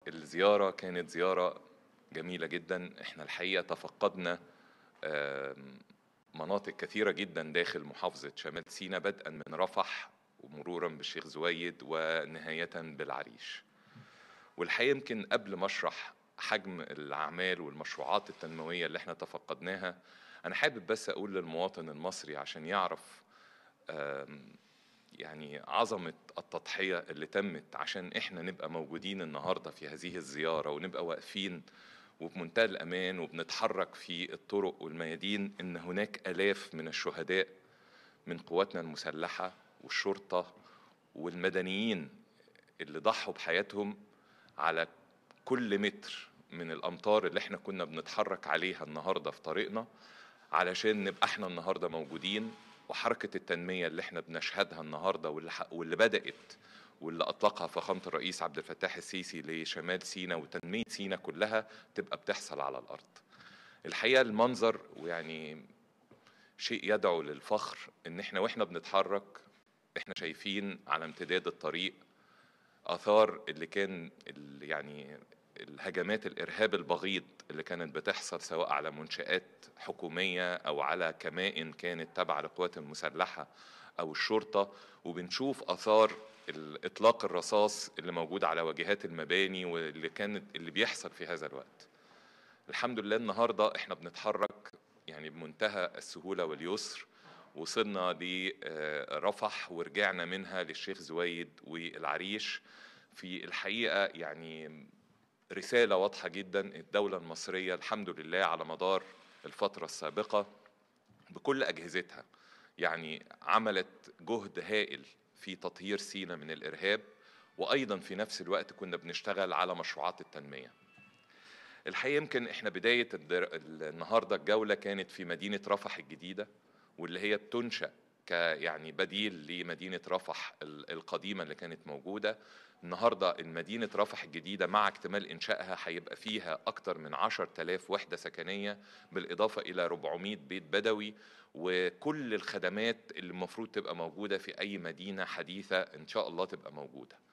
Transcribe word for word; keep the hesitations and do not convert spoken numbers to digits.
الزيارة كانت زيارة جميلة جدا. احنا الحقيقة تفقدنا آم، مناطق كثيرة جدا داخل محافظة شمال سيناء، بدءا من رفح ومرورا بالشيخ زويد ونهاية بالعريش. والحقيقة يمكن قبل ما اشرح حجم الأعمال والمشروعات التنموية اللي احنا تفقدناها، أنا حابب بس أقول للمواطن المصري عشان يعرف آم، يعني عظمة التضحية اللي تمت عشان احنا نبقى موجودين النهاردة في هذه الزيارة ونبقى واقفين وبمنتهى الأمان وبنتحرك في الطرق والميادين، إن هناك آلاف من الشهداء من قواتنا المسلحة والشرطة والمدنيين اللي ضحوا بحياتهم على كل متر من الأمطار اللي احنا كنا بنتحرك عليها النهاردة في طريقنا، علشان نبقى احنا النهاردة موجودين. وحركة التنمية اللي احنا بنشهدها النهاردة واللي, واللي بدأت واللي أطلقها فخامة الرئيس عبد الفتاح السيسي لشمال سيناء وتنمية سيناء كلها تبقى بتحصل على الأرض. الحقيقة المنظر ويعني شيء يدعو للفخر، إن احنا واحنا بنتحرك احنا شايفين على امتداد الطريق آثار اللي كان اللي يعني الهجمات الإرهاب البغيض اللي كانت بتحصل سواء على منشآت حكومية أو على كمائن كانت تابعة للقوات المسلحة أو الشرطة. وبنشوف آثار إطلاق الرصاص اللي موجود على واجهات المباني واللي كانت اللي بيحصل في هذا الوقت. الحمد لله النهاردة احنا بنتحرك يعني بمنتهى السهولة واليسر. وصلنا لرفح ورجعنا منها للشيخ زويد والعريش. في الحقيقة يعني رسالة واضحة جدا، الدولة المصرية الحمد لله على مدار الفترة السابقة بكل أجهزتها يعني عملت جهد هائل في تطهير سيناء من الإرهاب، وأيضا في نفس الوقت كنا بنشتغل على مشروعات التنمية. الحقيقة يمكن احنا بداية النهاردة الجولة كانت في مدينة رفح الجديدة، واللي هي بتنشأ كيعني بديل لمدينة رفح القديمة اللي كانت موجودة. النهاردة المدينة رفح الجديدة مع اكتمال إنشائها هيبقى فيها أكتر من عشرة آلاف وحدة سكنية، بالإضافة إلى أربعمائة بيت بدوي، وكل الخدمات اللي المفروض تبقى موجودة في أي مدينة حديثة إن شاء الله تبقى موجودة.